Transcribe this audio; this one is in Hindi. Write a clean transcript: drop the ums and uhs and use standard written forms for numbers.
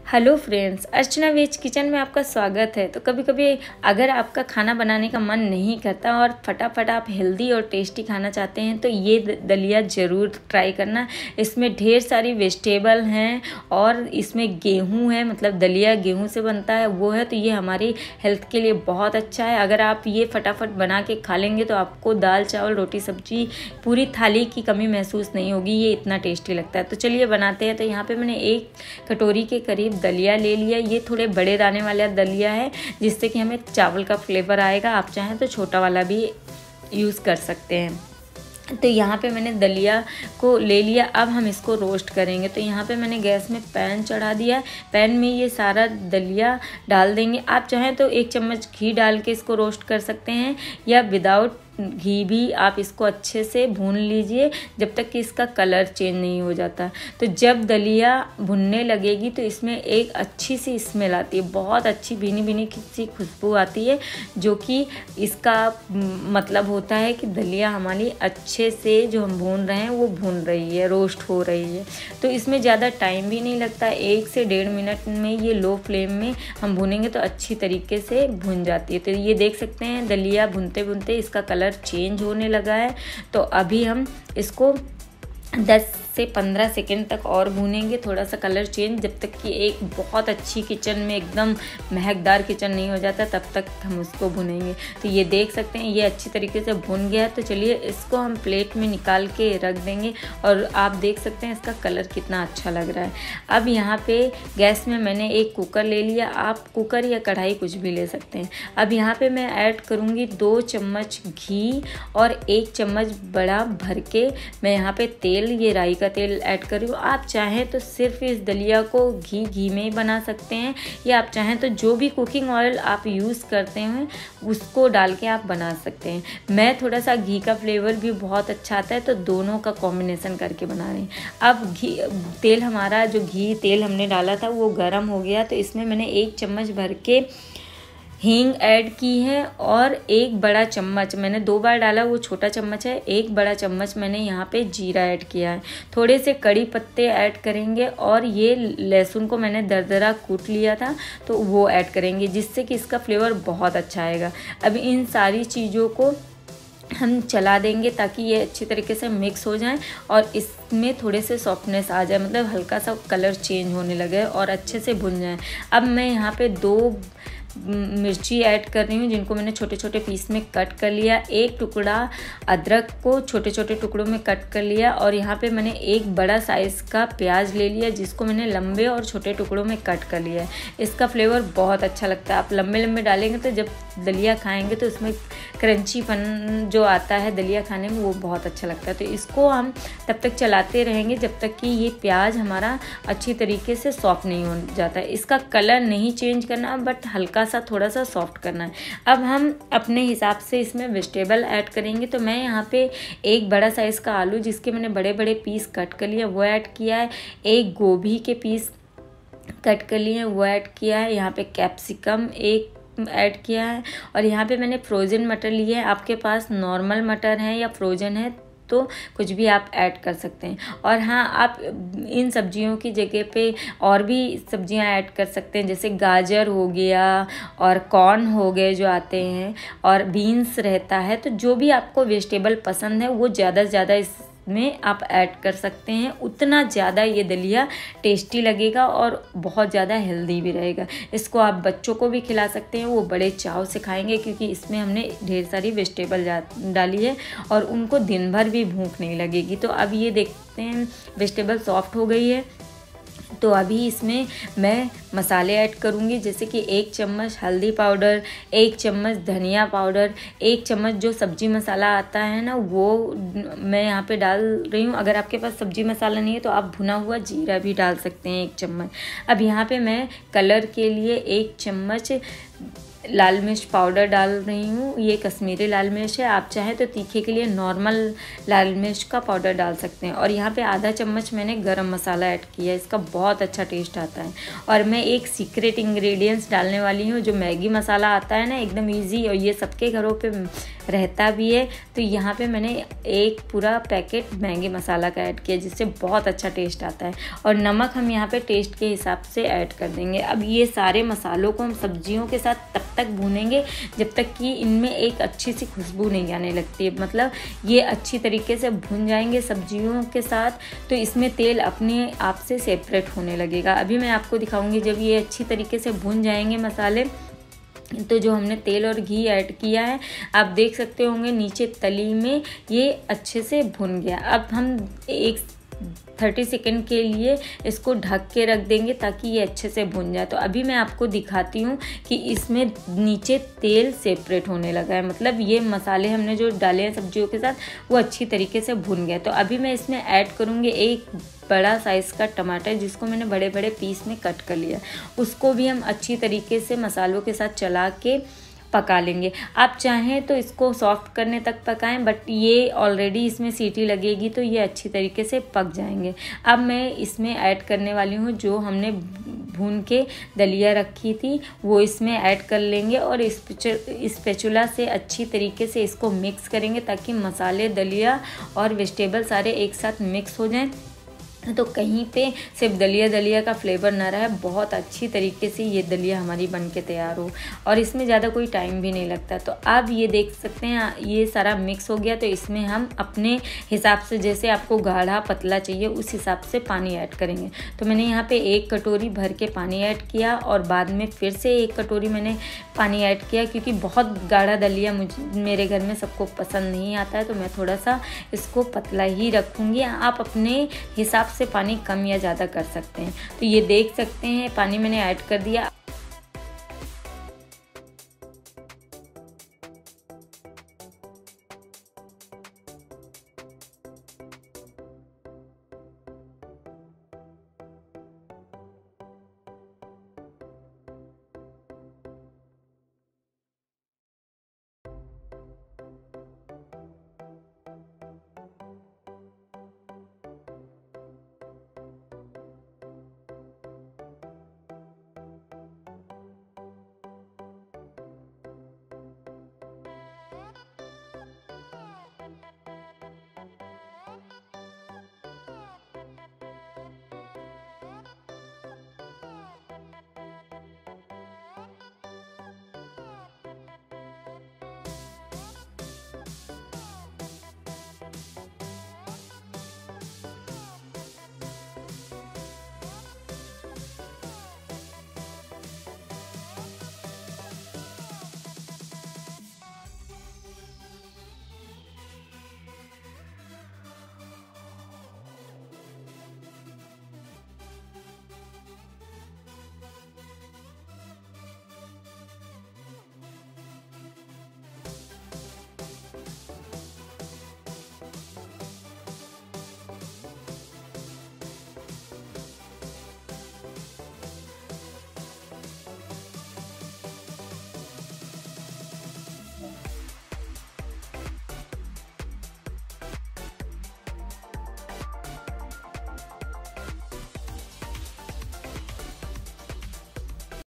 Hello friends, Archana veg kitchen में आपका स्वागत है। तो कभी कभी अगर आपका खाना बनाने का मन नहीं करता और फटाफट आप हेल्दी और टेस्टी खाना चाहते हैं तो ये दलिया ज़रूर ट्राई करना। इसमें ढेर सारी वेजिटेबल हैं और इसमें गेहूं है, मतलब दलिया गेहूं से बनता है वो है, तो ये हमारी हेल्थ के लिए बहुत अच्छा है। अगर आप ये फटाफट बना के खा लेंगे तो आपको दाल चावल रोटी सब्जी पूरी थाली की कमी महसूस नहीं होगी, ये इतना टेस्टी लगता है। तो चलिए बनाते हैं। तो यहाँ पे मैंने 1 कटोरी के करीब दलिया ले लिया। ये थोड़े बड़े दाने वाला दलिया है जिससे कि हमें चावल का फ्लेवर आएगा। आप चाहें तो छोटा वाला भी यूज़ कर सकते हैं। तो यहाँ पे मैंने दलिया को ले लिया। अब हम इसको रोस्ट करेंगे। तो यहाँ पे मैंने गैस में पैन चढ़ा दिया। पैन में ये सारा दलिया डाल देंगे। आप चाहें तो 1 चम्मच घी डाल के इसको रोस्ट कर सकते हैं या विदाउट घी भी आप इसको अच्छे से भून लीजिए जब तक कि इसका कलर चेंज नहीं हो जाता। तो जब दलिया भुनने लगेगी तो इसमें एक अच्छी सी स्मेल आती है, बहुत अच्छी भीनी भीनी सी खुशबू आती है, जो कि इसका मतलब होता है कि दलिया हमारी अच्छे से जो हम भून रहे हैं वो भून रही है, रोस्ट हो रही है। तो इसमें ज़्यादा टाइम भी नहीं लगता, 1 से 1.5 मिनट में ये लो फ्लेम में हम भूनेंगे तो अच्छी तरीके से भुन जाती है। तो ये देख सकते हैं दलिया भुनते भुनते इसका कलर चेंज होने लगा है। तो अभी हम इसको 10 से 15 सेकेंड तक और भूनेंगे, थोड़ा सा कलर चेंज, जब तक कि एक बहुत अच्छी किचन में एकदम महकदार किचन नहीं हो जाता तब तक हम उसको भुनेंगे। तो ये देख सकते हैं ये अच्छी तरीके से भुन गया है। तो चलिए इसको हम प्लेट में निकाल के रख देंगे और आप देख सकते हैं इसका कलर कितना अच्छा लग रहा है। अब यहाँ पे गैस में मैंने एक कुकर ले लिया। आप कुकर या कढ़ाई कुछ भी ले सकते हैं। अब यहाँ पे मैं ऐड करूँगी 2 चम्मच घी और 1 चम्मच बड़ा भर के मैं यहाँ पे तेल, ये राई का तेल ऐड कर रही हूँ। आप चाहें तो सिर्फ इस दलिया को घी में ही बना सकते हैं या आप चाहें तो जो भी कुकिंग ऑयल आप यूज़ करते हैं उसको डाल के आप बना सकते हैं। मैं थोड़ा सा घी का फ्लेवर भी बहुत अच्छा आता है तो दोनों का कॉम्बिनेशन करके बना रही हूँ। अब तेल हमारा जो घी तेल हमने डाला था वो गर्म हो गया। तो इसमें मैंने 1 चम्मच भर के हींग ऐड की है और 1 बड़ा चम्मच, मैंने 2 बार डाला वो छोटा चम्मच है, 1 बड़ा चम्मच मैंने यहाँ पे जीरा ऐड किया है। थोड़े से कड़ी पत्ते ऐड करेंगे और ये लहसुन को मैंने दरदरा कूट लिया था तो वो ऐड करेंगे जिससे कि इसका फ्लेवर बहुत अच्छा आएगा। अब इन सारी चीज़ों को हम चला देंगे ताकि ये अच्छी तरीके से मिक्स हो जाए और इसमें थोड़े से सॉफ्टनेस आ जाए, मतलब हल्का सा कलर चेंज होने लगे और अच्छे से भुन जाए। अब मैं यहाँ पे 2 मिर्ची ऐड कर रही हूँ जिनको मैंने छोटे छोटे पीस में कट कर लिया। 1 टुकड़ा अदरक को छोटे छोटे टुकड़ों में कट कर लिया और यहाँ पे मैंने 1 बड़ा साइज़ का प्याज ले लिया जिसको मैंने लंबे और छोटे टुकड़ों में कट कर लिया है। इसका फ्लेवर बहुत अच्छा लगता है। आप लंबे लंबे डालेंगे तो जब दलिया खाएंगे तो उसमें क्रंचीपन जो आता है दलिया खाने में वो बहुत अच्छा लगता है। तो इसको हम तब तक चलाते रहेंगे जब तक कि ये प्याज हमारा अच्छी तरीके से सॉफ्ट नहीं हो जाता है। इसका कलर नहीं चेंज करना बट हल्का सा थोड़ा सा सॉफ्ट करना है। अब हम अपने हिसाब से इसमें वेजिटेबल ऐड करेंगे। तो मैं यहाँ पे 1 बड़ा साइज़ का आलू जिसके मैंने बड़े बड़े पीस कट कर लिया वो ऐड किया है। 1 गोभी के पीस कट कर लिए वो ऐड किया है। यहाँ पे कैप्सिकम 1 ऐड किया है और यहाँ पे मैंने फ्रोज़न मटर लिए हैं। आपके पास नॉर्मल मटर है या फ्रोज़न है तो कुछ भी आप ऐड कर सकते हैं। और हाँ, आप इन सब्जियों की जगह पे और भी सब्जियां ऐड कर सकते हैं, जैसे गाजर हो गया और कॉर्न हो गए जो आते हैं और बीन्स रहता है। तो जो भी आपको वेजिटेबल पसंद है वो ज़्यादा से ज़्यादा में आप ऐड कर सकते हैं, उतना ज़्यादा ये दलिया टेस्टी लगेगा और बहुत ज़्यादा हेल्दी भी रहेगा। इसको आप बच्चों को भी खिला सकते हैं, वो बड़े चाव से खाएंगे क्योंकि इसमें हमने ढेर सारी वेजिटेबल डाली है और उनको दिन भर भी भूख नहीं लगेगी। तो अब ये देखते हैं वेजिटेबल सॉफ्ट हो गई है। तो अभी इसमें मैं मसाले ऐड करूँगी, जैसे कि 1 चम्मच हल्दी पाउडर, 1 चम्मच धनिया पाउडर, 1 चम्मच जो सब्जी मसाला आता है ना वो मैं यहाँ पे डाल रही हूँ। अगर आपके पास सब्जी मसाला नहीं है तो आप भुना हुआ जीरा भी डाल सकते हैं 1 चम्मच। अब यहाँ पे मैं कलर के लिए 1 चम्मच लाल मिर्च पाउडर डाल रही हूँ, ये कश्मीरी लाल मिर्च है। आप चाहें तो तीखे के लिए नॉर्मल लाल मिर्च का पाउडर डाल सकते हैं। और यहाँ पे आधा चम्मच मैंने गरम मसाला ऐड किया, इसका बहुत अच्छा टेस्ट आता है। और मैं एक सीक्रेट इंग्रेडिएंट्स डालने वाली हूँ, जो मैगी मसाला आता है ना, एकदम ईजी, और ये सबके घरों पे रहता भी है। तो यहाँ पे मैंने एक पूरा पैकेट मैगी मसाला का ऐड किया, जिससे बहुत अच्छा टेस्ट आता है। और नमक हम यहाँ पे टेस्ट के हिसाब से ऐड कर देंगे। अब ये सारे मसालों को हम सब्जियों के साथ तब तक भूनेंगे जब तक कि इनमें एक अच्छी सी खुशबू नहीं आने लगती है। मतलब ये अच्छी तरीके से भुन जाएंगे सब्जियों के साथ, तो इसमें तेल अपने आप से सेपरेट होने लगेगा। अभी मैं आपको दिखाऊंगी जब ये अच्छी तरीके से भुन जाएंगे मसाले, तो जो हमने तेल और घी ऐड किया है, आप देख सकते होंगे नीचे तली में ये अच्छे से भुन गया। अब हम 30 सेकंड के लिए इसको ढक के रख देंगे ताकि ये अच्छे से भुन जाए। तो अभी मैं आपको दिखाती हूँ कि इसमें नीचे तेल सेपरेट होने लगा है, मतलब ये मसाले हमने जो डाले हैं सब्जियों के साथ वो अच्छी तरीके से भुन गए। तो अभी मैं इसमें ऐड करूँगी एक बड़ा साइज़ का टमाटर, जिसको मैंने बड़े बड़े पीस में कट कर लिया। उसको भी हम अच्छी तरीके से मसालों के साथ चला के पका लेंगे। आप चाहें तो इसको सॉफ्ट करने तक पकाएं, बट ये ऑलरेडी इसमें सीटी लगेगी तो ये अच्छी तरीके से पक जाएंगे। अब मैं इसमें ऐड करने वाली हूँ जो हमने भून के दलिया रखी थी, वो इसमें ऐड कर लेंगे और स्पैचुला से अच्छी तरीके से इसको मिक्स करेंगे ताकि मसाले, दलिया और वेजिटेबल सारे एक साथ मिक्स हो जाएं। तो कहीं पे सिर्फ दलिया का फ्लेवर ना रहे, बहुत अच्छी तरीके से ये दलिया हमारी बन के तैयार हो, और इसमें ज़्यादा कोई टाइम भी नहीं लगता। तो आप ये देख सकते हैं ये सारा मिक्स हो गया। तो इसमें हम अपने हिसाब से, जैसे आपको गाढ़ा पतला चाहिए उस हिसाब से पानी ऐड करेंगे। तो मैंने यहाँ पे 1 कटोरी भर के पानी ऐड किया और बाद में फिर से 1 कटोरी मैंने पानी ऐड किया, क्योंकि बहुत गाढ़ा दलिया मेरे घर में सबको पसंद नहीं आता है, तो मैं थोड़ा सा इसको पतला ही रखूँगी। आप अपने हिसाब से पानी कम या ज़्यादा कर सकते हैं। तो ये देख सकते हैं पानी मैंने ऐड कर दिया।